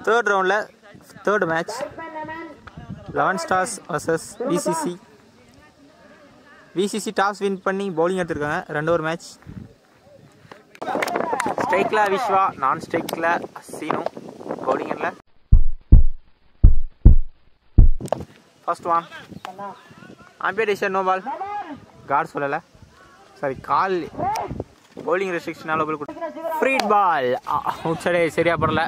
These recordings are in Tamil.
தேர்ட் ரவுண்டில் third match 11 stars vs VCC. VCC toss win பண்ணி பவுலிங் எடுத்திருக்காங்க. 2 ஓவர் மேட்ச். ஸ்ட்ரைக்கில் விஸ்வா, நான் ஸ்ட்ரைக்கில் சீனு. பவுலிங்கில் ஃபர்ஸ்ட் ஒன் அம்பேடிஷன், நோ பால். கார்டு சொல்லலை, சாரி கால் பவுலிங் ரெஸ்ட்ரிக்ஷனால பால் கொடு. ஃப்ரீட் பால் அவுட் சைடு, சரியா படல,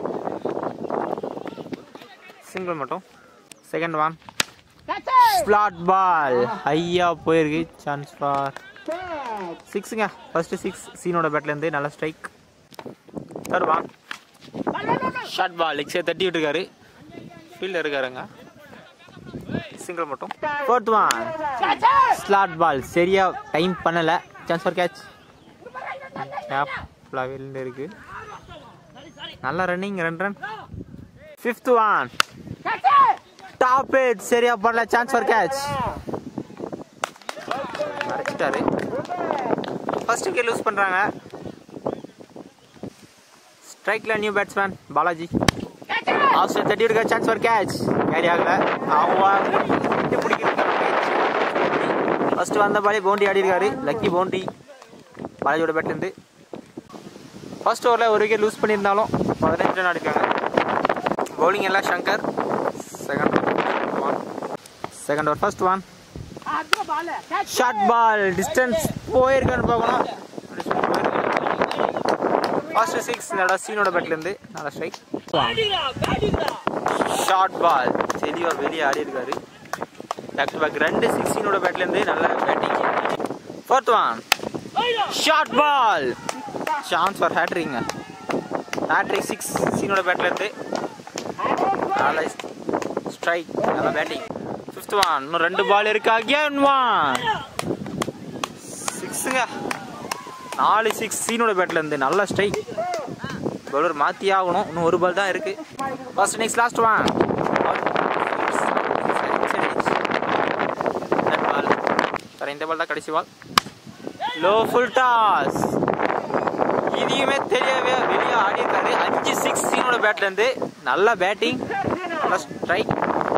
சிங்கிள் மட்டும். செகண்ட் ஒன் ஃப்ளாட் பால், ஹையா போயிருக்கு, சான்ஸ் ஃபார் 6ங்க. ஃபர்ஸ்ட் 6 சீனோட பேட்லேருந்து நல்ல strike. Third one short ball, லெக்ஸே தட்டி விட்டுருக்காரு, ஃபீல்டில் இருக்காருங்க, சிங்கிள் மட்டும். ஃபோர்த் ஒன் ஸ்லாட் பால், சரியா டைம் பண்ணலை, சான்ஸ் ஃபார் கேட்ச். கேப்ல இருக்கு, நல்ல running, 2 run. Fifth one top edge, சரியா பண்ணல, சான்ஸ் ஃபார் கேட்ச். மறைச்சிட்டாரு. ஃபர்ஸ்ட் விக்கெட் லூஸ் பண்றாங்க. ஸ்ட்ரைக்ல new batsman Balaji, off side தட்டி விடுங்க, சான்ஸ் ஃபார் கேட்ச். கேரி ஆகல, அவங்க ஃபர்ஸ்ட் வந்த பாலே பவுண்டரி ஆடி இருக்காரு, லக்கி பவுண்டரி பாலாஜியோட பேட்லேருந்து. ஃபர்ஸ்ட் ஓவரில் ஒரு விக்கெட் லூஸ் பண்ணியிருந்தாலும் 15 ரன் ஆடிருக்காங்க. பவுலிங் எல்லாம் Shankar. Second over first one short ball, distance போயிருக்கான்னு பார்க்கணும். ஃபர்ஸ்ட் 6 இந்த சீனோட பேட்லேருந்து நல்ல ஸ்ட்ரைக். ஷார்ட் பால், தெளிவாக வெளியே ஆடி இருக்காரு, பேக் டு பேக் 2 6 சீனோட பேட்லேருந்து நல்ல batting. Fourth one short ball, chance for hat-trick. Hat-trick 6 சீனோட பேட்லேருந்து நல்ல ஸ்ட்ரைக், நல்ல பேட்டிங். ஃபிஃப்த் ஒன், இன்னும் 2 பால் இருக்கு, அகேன் ஒன் 6ங்க. 4 6 சீனோட பேட்லேருந்து நல்ல ஸ்ட்ரைக். பவுலர் மாற்றி ஆகணும், இன்னும் 1 பால் தான் இருக்கு. First innings last one ball, இந்த பால் தான் கடைசி பால். லோ ஃபுல் டாஸ், இதையுமே தெரியவே வெளியே ஆடி இருக்காரு. 5 6 சீனோட பேட்லேருந்து நல்ல பேட்டிங், நல்ல ஸ்ட்ரைக்.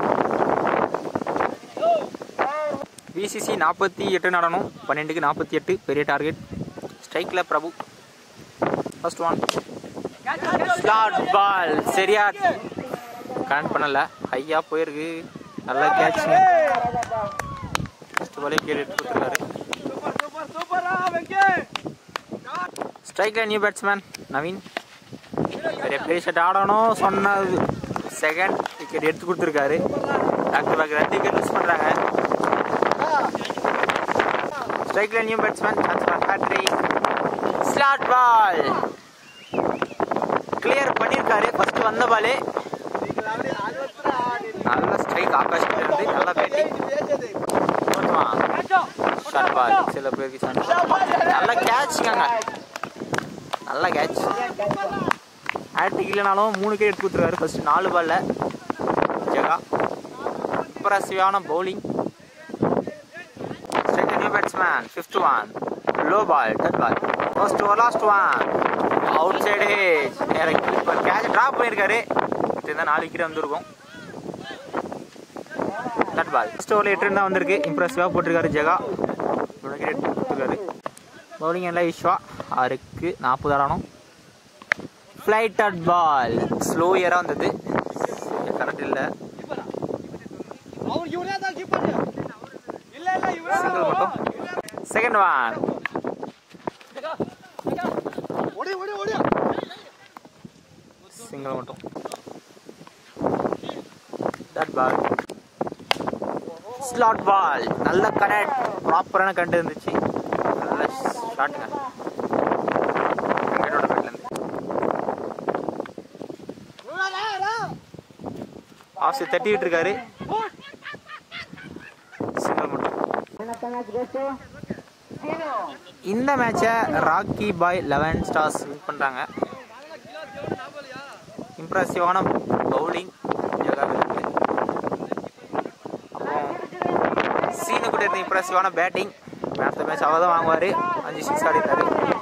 விசிசி 48 நடணும், 12க்கு 48 பெரிய டார்கெட். ஸ்ட்ரைக்கில் Prabhu. First one slot ball, சரியா கனெக்ட் பண்ணல, ஹையா போயிருக்கு, நல்ல கேட்ச். ஃபர்ஸ்ட் பாலே கேட்டு கொடுத்துருக்காரு. ஸ்ட்ரைக்கில் நியூ பேட்ஸ்மேன் நவீன், பெரிய பேஷட் ஆடணும் சொன்னது, செகண்ட் விக்கெட் எடுத்து கொடுத்துருக்காரு. Back to back 2 wicket miss பண்ணுறாங்க. ஸ்ட்ரைக்கில் new batsman, chance for hat-trick. Slot ball clear பண்ணியிருக்காரு. ஃபர்ஸ்ட் வந்த பாலே நல்ல ஸ்ட்ரைக், ஆகாஷ் கிட்ட இருந்து நல்ல பேட்டிங். ஷார்ட் பால், சில பேருக்கு சான்ஸ், நல்ல கேட்ச்ங்க, நல்ல கேட்ச். ஹேட்ரிக் இல்லைனாலும் 3 விக்கெட் எடுத்து கொடுத்துருக்காரு ஃபர்ஸ்ட் 4 பாலில். ஜெகா இம்ப்ரெசிவான பவுலிங். ஸ்ட்ரைக்கில் new batsman, fifth one low ball, dead ball. First over last one out side, keeper catch drop பண்ணியிருக்காரு. இதுதான் 4 விக்கெட் வந்துருக்கும். Dead ball. ஃபர்ஸ்ட் ஓவரில் 8 ரன் தான் வந்திருக்கு, இம்ப்ரெசிவாக போட்டிருக்காரு ஜெகா, 3 விக்கெட் எடுத்து கொடுத்துருக்காரு. பவுலிங் எல்லாம் விஸ்வா 6க்கு 40 ஆடணும். ஃப்ளைட் அட் பால், ஸ்லோ இயராக வந்தது, கரெக்ட் இல்லை, சிங்கிள் மட்டும். செகண்ட் ஒன் சிங்கிள் மட்டும். தட் பால் ஸ்லாட் பால், நல்ல கனெக்ட், ப்ராப்பரான கண்டு இருந்துச்சு, நல்ல ஷாட்டுங்க. ஆஃப் தட்டி விட்டு இருக்காரு, சிங்கிள் மட்டும். இந்த மேட்சை ராக்கி பாய் 11 ஸ்டார்ஸ் வின் பண்ணுறாங்க. இம்ப்ரெசிவான பவுலிங் ஜெகாவிற்கு, அப்புறம் சீனு கூட இருந்த இம்ப்ரெசிவான பேட்டிங். அடுத்த மேட்ச் அவர் தான் வாங்குவார், 5 6 ஆடிருக்காரு.